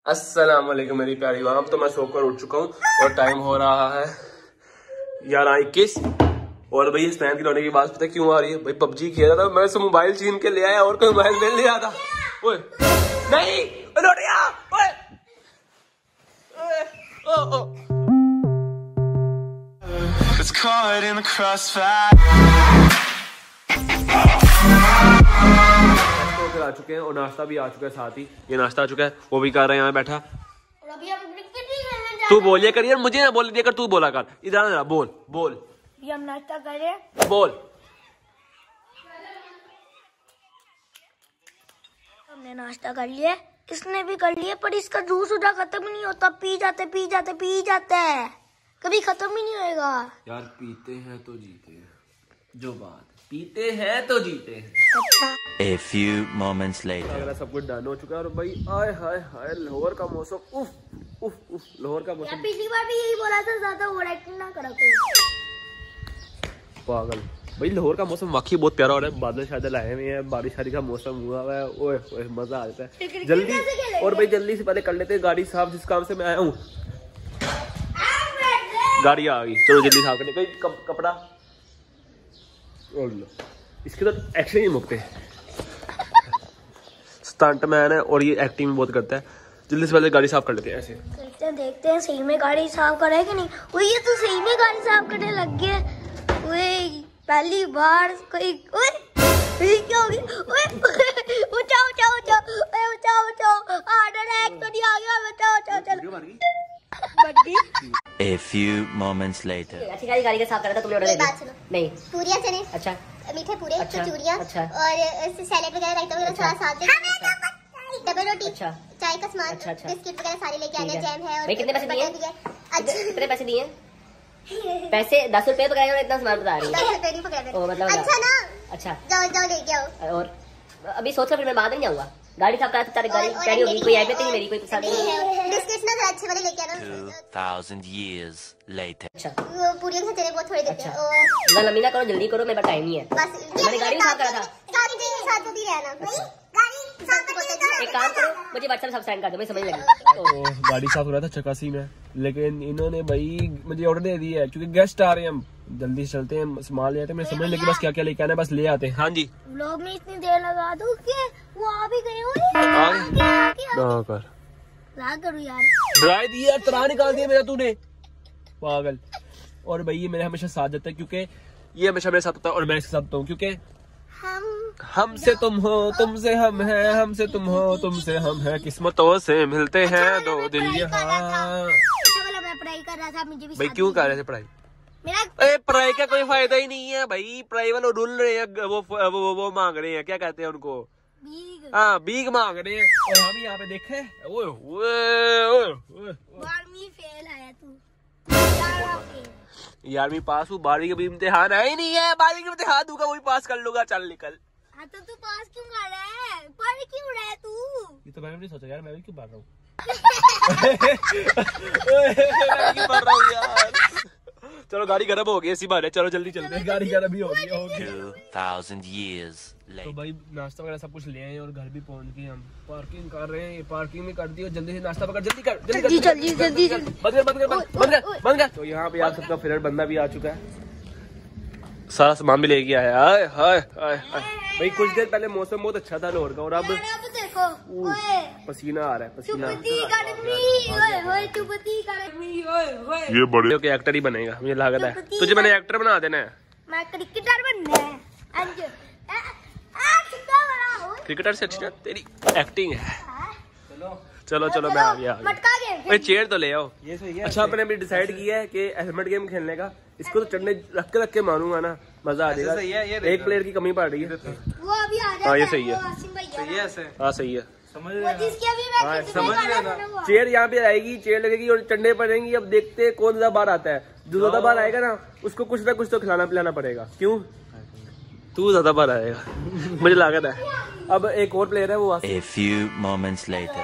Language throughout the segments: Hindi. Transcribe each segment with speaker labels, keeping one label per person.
Speaker 1: अस्सलाम वालेकुम मेरी प्यारी वाम। तो मैं सोकर उठ चुका हूँ और टाइम हो रहा है 11:21। और भाई इस की रोने की बात पता क्यों आ रही है? भाई पबजी खेल रहा था, मैं से मोबाइल छीन के ले आया और कोई मोबाइल ले लिया था। ओए नहीं लोटिया, ओए ओ It's caught in the crossfire। आ चुके हैं और नाश्ता भी आ चुका है साथ ही। ये नाश्ता आ चुका है, वो भी कर रहे हैं यहाँ बैठा।
Speaker 2: और अभी हम क्रिकेट भी खेलने जा रहे हैं।
Speaker 1: तू बोलिए कर यार, मुझे ना बोल दिया कर, तू बोला कर। इधर ना बोल बोल।
Speaker 2: अभी हम नाश्ता कर रहे हैं।
Speaker 1: बोल।
Speaker 2: हमने नाश्ता कर लिया, इसने भी कर लिया, पर इसका जूस उठा खत्म ही नहीं होता। पी जाते हैं, कभी खत्म ही नहीं होएगा।
Speaker 1: यार पीते हैं तो जीते हैं, जो बात पीते हैं तो जीते हैं।
Speaker 2: अच्छा।
Speaker 3: A few moments later।
Speaker 1: सब कुछ डन हो चुका है और भाई आय हाय हाय लाहौर का मौसम उफ उफ उफ। लाहौर का मौसम
Speaker 2: पिछली बार भी यही बोला था, ज्यादा ओवर एक्टिंग ना करो
Speaker 1: पागल। भाई लाहौर का मौसम वाकई बहुत प्यारा हो रहा है। बादल शादल आए हुए हैं, बारिश शादी का मौसम हुआ हुआ है। ओए ओए मजा आ जाता है। जल्दी और भाई जल्दी से पहले कर लेते हैं गाड़ी साफ, जिस काम से मैं आया हूँ। गाड़ी आ गई, चलो जल्दी साफ करने। कोई कपड़ा इसके तो एक्शन ही मुकते हैं। स्टंट मैन है और ये एक्टिंग बहुत करता है। जल्दी से पहले गाड़ी साफ कर लेते हैं। ऐसे
Speaker 2: देखते हैं सही में गाड़ी साफ करे कि नहीं। वो ये तो सही में गाड़ी साफ करने लग गया। पहली बार कोई क्या हो गया? ऑर्डर तो नहीं आ गया। चल
Speaker 3: A few moments later।
Speaker 4: अच्छी गाड़ी का साफ करा था तुमने? ऑर्डर दिया? नहीं।
Speaker 5: पूरियां चने,
Speaker 4: अच्छा,
Speaker 5: मीठे पूरे,
Speaker 4: अच्छा,
Speaker 5: कचौरियां,
Speaker 4: अच्छा,
Speaker 5: और सैलेड वगैरह रायता वगैरह सारा साथ में, डबल रोटी,
Speaker 4: अच्छा,
Speaker 5: चाय का सामान,
Speaker 4: अच्छा, अच्छा,
Speaker 5: बिस्किट वगैरह सारे लेके आने। जैम है। और
Speaker 4: भाई कितने पैसे दिए?
Speaker 5: कितने
Speaker 4: पैसे दिए? पैसे 10 रुपए पकड़ाए और इतना सामान बता रही है।
Speaker 5: 10 रुपए नहीं पकड़े।
Speaker 4: ओ, मतलब
Speaker 5: अच्छा ना,
Speaker 4: अच्छा
Speaker 5: जाओ लेके आओ।
Speaker 4: और अभी सोच रहा फिर मैं बाद नहीं जाऊंगा। गाड़ी साफ करा तो तारी गाड़ी कैरी होगी, कोई ऐप नहीं मेरी, कोई पसंद नहीं है।
Speaker 5: बिस्किट्स ना अच्छे वाले लेके आना।
Speaker 3: 2000 years later।
Speaker 4: अच्छा,
Speaker 5: वो पूरी के चने बहुत थोड़े देते हैं।
Speaker 4: अच्छा, लंबी ना करो, जल्दी करो, मेरे पास टाइम नहीं है।
Speaker 5: बस
Speaker 4: मैंने गाड़ी भी साफ करा था।
Speaker 5: सारी चीजें साथ भी रहना। गाड़ी साफ करके
Speaker 4: एक काम करो, मुझे व्हाट्सएप सब सेंड कर दो, मैं समझ लगी।
Speaker 1: गाड़ी साफ हो रहा था चकासी में, लेकिन इन्होंने भाई मुझे ऑर्डर दे दिया है क्योंकि गेस्ट आ रहे हैं। हम जल्दी से चलते हैं, सामान ले आते हैं। मैं समझ लगी बस क्या क्या लेके आना है, बस ले आते हैं। हाँ जी,
Speaker 2: व्लॉग में इतनी देर लगा दो कि वो आ भी गए हो। करो यार,
Speaker 1: ड्राई दिया, तरा निकाल दिया मेरा तूने, पागल। और भाई ये मेरे हमेशा साथ देता है क्योंकि ये हमेशा मेरे साथ होता है और मैं इसके साथ होता हूँ। क्योंकि हमसे तुम हो, तुमसे हम हैं, हमसे तुम हो, तुमसे हम हैं, किस्मतों से मिलते हैं दो दिल यहाँ।
Speaker 2: मैं पढ़ाई कर रहा था, मुझे भी
Speaker 1: भाई क्यों कर रहे थे पढ़ाई? पढ़ाई का कोई फायदा ही नहीं है भाई। पढ़ाई वाले ढूंढ रहे हैं, वो मांग रहे हैं, क्या कहते हैं उनको? हाँ, भीख मांग रहे हैं। और हम यहाँ पे देखे
Speaker 2: 12वीं फेल आया तू।
Speaker 1: 11वीं पास हूँ, 12वीं का भी इम्तिहान है ही नहीं है। 12वीं का इम्तिहान दूंगा, वही पास कर लूंगा। चल निकल।
Speaker 2: हाँ तो तू पास क्यों कर रहा है? पढ़ क्यों रहा है तू?
Speaker 1: ये तो मैंने नहीं सोचा यार, मैं भी क्यों पढ़ रहा हूँ। मैं क्यों पढ़ रहा हूँ यार। चलो गाड़ी गर्म हो गई, इसी बात है। चलो जल्दी चलते हैं, गाड़ी गर्म भी हो गई।
Speaker 3: 2000 years later।
Speaker 1: तो भाई नाश्ता वगैरह सब कुछ ले आए और घर भी पहुंच गए। हम पार्किंग कर रहे हैं, ये पार्किंग में कर दी। और जल्दी से नाश्ता पकड़, जल्दी कर, जल्दी बंद कर। तो यहाँ पे आप सबका फेवरेट बंदा भी आ चुका है, सारा सामान भी लेके आया। हाय हाय हाय भाई कुछ देर पहले मौसम बहुत अच्छा था लाहौर का, और अब
Speaker 2: देखो
Speaker 1: पसीना आ रहा है, पसीना।
Speaker 2: ये
Speaker 1: बड़े के एक्टर ही बनेगा मुझे लगता है। तुझे मैंने एक्टर बना देना है।
Speaker 2: मैं क्रिकेटर बनना है।
Speaker 1: क्रिकेटर से अच्छी तेरी एक्टिंग है। चलो चलो मैं आ गया। चेयर तो ले आओ। ये सही है। अच्छा मैंने अभी डिसाइड किया है कि हेलमेट गेम खेलने का। इसको तो चढ़ने रख के मारूंगा ना, मजा आ जाएगा। एक प्लेयर की कमी पड़ रही है।
Speaker 2: वो अभी आ जाएगा।
Speaker 1: हाँ ये सही है, हाँ सही है। समझ लेना। चेयर यहाँ पे आएगी, चेयर लगेगी और चढ़ने पड़ेंगी। अब देखते हैं कौन ज्यादा बार आता है। जो ज्यादा बार आएगा ना उसको कुछ ना कुछ तो खिलाना पिलाना पड़ेगा। क्यों? तू ज्यादा बार आएगा मुझे लागत है। अब एक और प्लेयर है वो।
Speaker 3: A few moments later।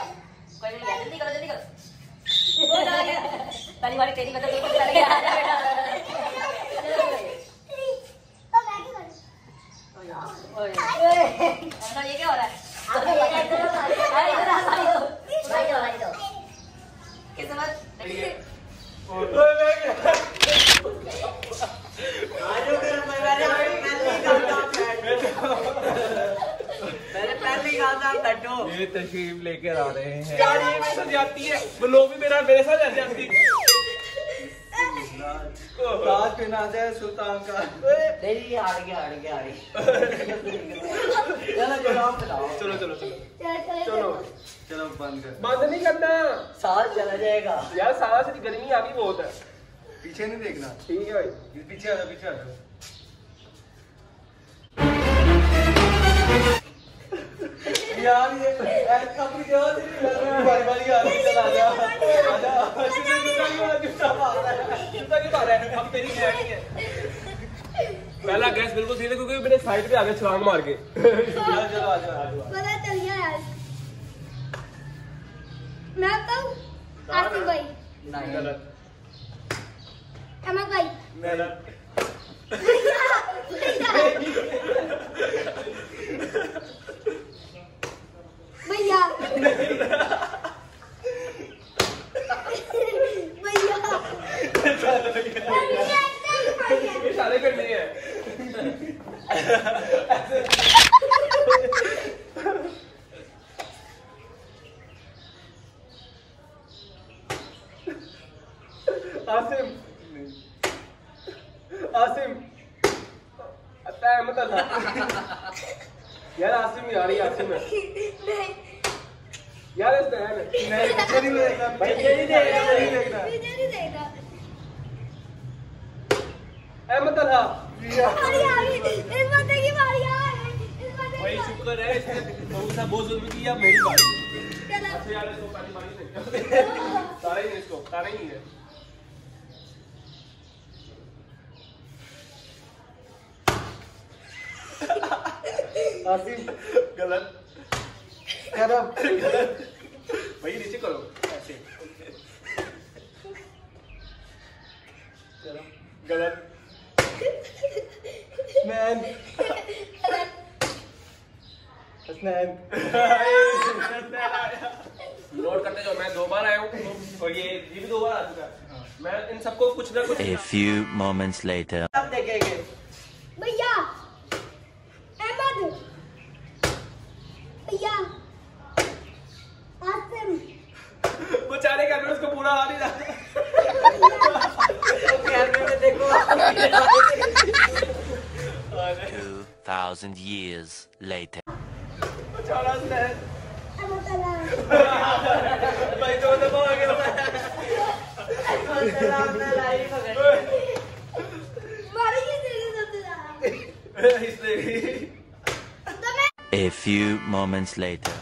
Speaker 4: पहली बार तेरी मतलब
Speaker 1: तशरीफ लेकर आ रहे हैं। यार ये मेरे साथ जाती है, वो लोग भी मेरे साथ जाती है।
Speaker 6: ताज पहना जाए सुल्तान का।
Speaker 4: नहीं हार गया
Speaker 1: चलो
Speaker 6: चलो
Speaker 1: बंद नहीं करना,
Speaker 4: साल चला जाएगा
Speaker 1: यार सारा से गर्मी आ गई बहुत है।
Speaker 6: पीछे नहीं देखना।
Speaker 1: ठीक है भाई,
Speaker 6: पीछे आ जाओ। यार ये अपनी जगह से नहीं लग रहा है। बारी आ रही, चल आजा
Speaker 1: जूता क्यों मारा है? अब तेरी खैर है। पहला गैस बिल्कुल सीधे, क्योंकि मैंने साइड पे आगे छलांग मार के।
Speaker 6: चलो आजा।
Speaker 2: पता चल गया यार। मैं कहूँ आसिफ भाई,
Speaker 1: गलत।
Speaker 2: अमर भाई,
Speaker 1: गलत।
Speaker 2: भैया
Speaker 1: इशारे करने हैं। आसिम अहमद यार, आसिम यार, ये आसिम है यार। अहमद भाई शुक्र है, इसने बहुत जुल्म किया। मेरी बारी। अच्छा यार, इसको पानी तारा ही नहीं, इसको तारा ही नहीं है।
Speaker 6: आसिम
Speaker 1: गलत।
Speaker 6: गलत
Speaker 1: भाई नीचे करो ऐसे। चलो गलत।
Speaker 6: हसनैन
Speaker 1: नोट करते जाओ, मैं 2 बार आया हूँ और ये भी 2 बार आ चुका है। मैं इन सबको कुछ ना कुछ।
Speaker 3: A few moments later.
Speaker 6: अब देखेंगे।
Speaker 2: भैया अहमद, भैया आसिम,
Speaker 1: बेचारे कैमरे उसको पूरा आ नहीं रहा।
Speaker 6: कैमरे में देखो।
Speaker 3: 2,000 years later.
Speaker 1: भाई तो दबा गया।
Speaker 3: A few moments later.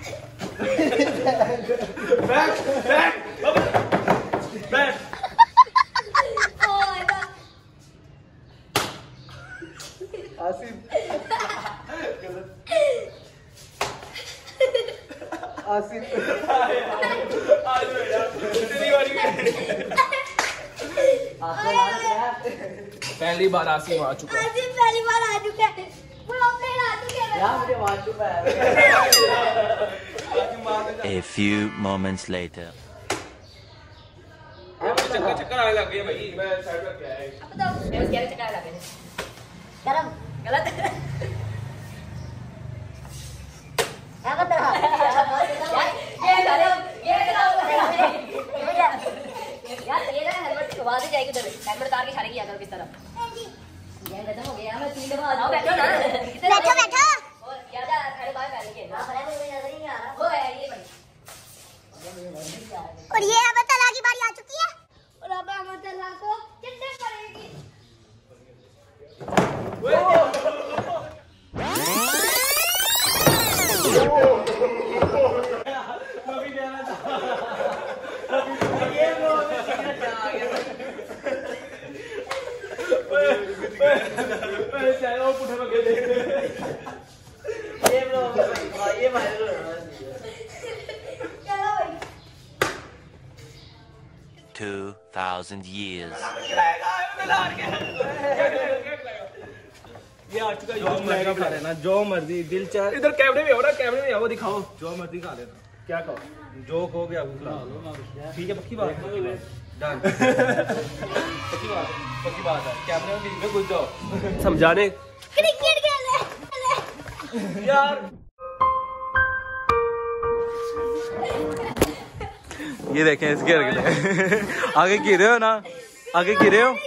Speaker 1: बैठ।
Speaker 6: आसिम आसिम
Speaker 1: पहली बार आसिम आ चुका है।
Speaker 2: आसिम पहली बार आ चुका है। प्रॉब्लम आ चुका है।
Speaker 6: यार मुझे मार चुका है।
Speaker 3: A few moments later.
Speaker 1: चक्कर आने लग गए भाई। मैं साइड में क्या है?
Speaker 2: बताओ
Speaker 4: क्या चक्कर लगा है? गरम गलत अहमद यार ये ना हेलमेट के बाद ही जाएगी उधर। हेलमेट उतार के इशारे किया करो किस तरफ। ये खत्म हो गया। मैं 3 दफा आओ बैठो ना।
Speaker 5: बैठो
Speaker 4: और क्या जा खड़े बाहर कर के ना पहले मुझे नजर ही नहीं आ रहा। वो है ये भाई।
Speaker 5: और ये अब तला की बारी आ चुकी है।
Speaker 2: और अब अहमद अल्लाह को चिट्टे पड़ेगी।
Speaker 6: ये वायरल हो रहा है।
Speaker 3: 2,000 years.
Speaker 1: ये आ चुका है।
Speaker 6: जो मर्जी खा लेना, जो मर्जी दिल चाहे।
Speaker 1: इधर कैमरे में हो रहा, कैमरे में आओ, दिखाओ
Speaker 6: जो मर्जी खा लेना।
Speaker 1: क्या कहो।
Speaker 6: जो कहोगे आप खिला लो। ठीक है, पक्की बात है। डन। पक्की बात है। कैमरे में बीच में घुस जाओ।
Speaker 1: समझाने
Speaker 2: क्रिकेट खेल
Speaker 1: यार।
Speaker 6: ये देखें इसके हरकतें। आगे गिरे हो ना, आगे गिरे हो।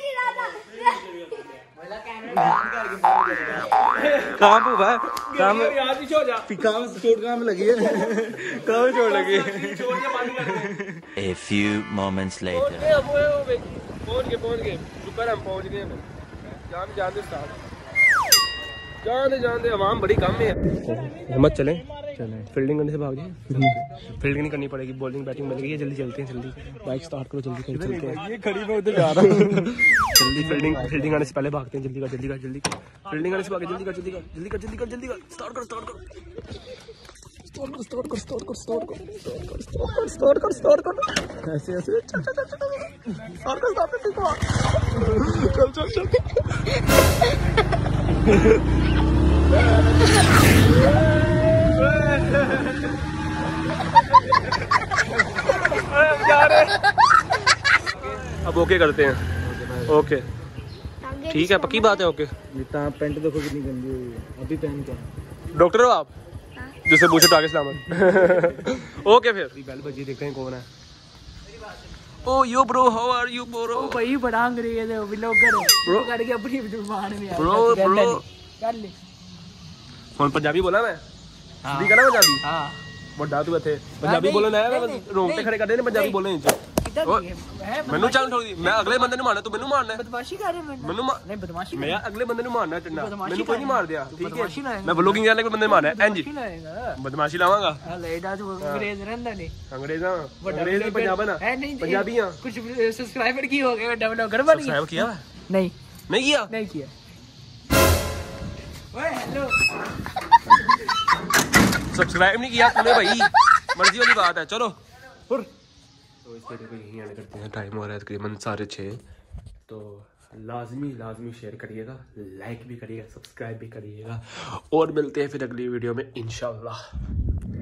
Speaker 6: काम हुआ है, काम चोट काम लगी है, काम चोट लगी है।
Speaker 3: A few moments later.
Speaker 1: पहुंच गए शुक्र हम पहुंच गए। जान दे आवाम बड़ी कम है। हिम्मत चलें फील्डिंग करने से भाग जाए। फील्डिंग नहीं करनी पड़ेगी, बॉलिंग बैटिंग मिल गई है। जल्दी चलते हैं, जल्दी बाइक स्टार्ट करो, जल्दी कर चलते हैं। ये खड़ी मैं उधर जा रहा हूँ। जल्दी फील्डिंग आने से पहले भागते हैं। जल्दी कर फील्डिंग आने से भागे। जल्दी कर स्टार्ट कर ऐसे अब ओके करते हैं। ओके ठीक है, पक्की बात है। ओके
Speaker 6: पेंट देखो कितनी गंदी हुई है, अभी पहन के।
Speaker 1: डॉक्टर हो आप? जिससे पूछे टाके सलामत। ओके फिर बेल बजी, देखते हैं कौन है। Oh yo bro, how are you bro?
Speaker 7: भाई बड़ा अंग्रेज है व्लॉगर
Speaker 1: ब्रो
Speaker 7: करके अपनी जुबान में
Speaker 1: ब्रो
Speaker 7: कर ले।
Speaker 1: कौन पंजाबी बोला मैं? सीधी कहना पंजाबी।
Speaker 7: हां
Speaker 1: ਵੱਡਾ ਤੂੰ ਇੱਥੇ ਪੰਜਾਬੀ ਬੋਲਣ ਆਇਆ। ਮੈਂ ਰੋਂਗ ਤੇ ਖੜੇ ਕਰਦੇ ਨੇ ਪੰਜਾਬੀ ਬੋਲਣ ਵਿੱਚ। ਮੈਨੂੰ ਚੱਲ ਥੋੜੀ, ਮੈਂ ਅਗਲੇ ਬੰਦੇ ਨੂੰ ਮਾਰਨਾ, ਤੂੰ ਮੈਨੂੰ ਮਾਰਨਾ।
Speaker 7: ਬਦਮਾਸ਼ੀ ਕਰ ਰਿਹਾ
Speaker 1: ਮੈਨੂੰ
Speaker 7: ਨਹੀਂ ਬਦਮਾਸ਼ੀ
Speaker 1: ਮੈਂ ਅਗਲੇ ਬੰਦੇ ਨੂੰ ਮਾਰਨਾ ਚੰਨਾ। ਮੈਨੂੰ ਕੋਈ ਨਹੀਂ ਮਾਰ ਦਿਆ, ਠੀਕ ਹੈ? ਮੈਂ ਵਲੋਗਿੰਗ ਵਾਲੇ ਕੋਈ ਬੰਦੇ ਮਾਰਨਾ ਇੰਜ ਬਦਮਾਸ਼ੀ ਲਾਵਾਂਗਾ।
Speaker 7: ਹਲੇ ਦਾ ਤੂੰ ਅੰਗਰੇਜ਼ ਰਹਿੰਦਾ ਨਹੀਂ।
Speaker 1: ਅੰਗਰੇਜ਼ਾਂ ਅੰਗਰੇਜ਼ ਪੰਜਾਬਣ ਆ, ਪੰਜਾਬੀਆਂ।
Speaker 7: कुछ सब्सक्राइबर की हो गए, डेवलपर बन गया।
Speaker 1: सब्सक्राइब किया?
Speaker 7: नहीं किया। ओए हेलो,
Speaker 1: सब्सक्राइब नहीं किया तूने भाई, मर्जी वाली बात है। चलो तो इस वीडियो को यहीं एंड करते हैं। टाइम हो रहा है तकरीबन 6:30। तो लाजमी शेयर करिएगा, लाइक भी करिएगा, सब्सक्राइब भी करिएगा और मिलते हैं फिर अगली वीडियो में इंशाल्लाह।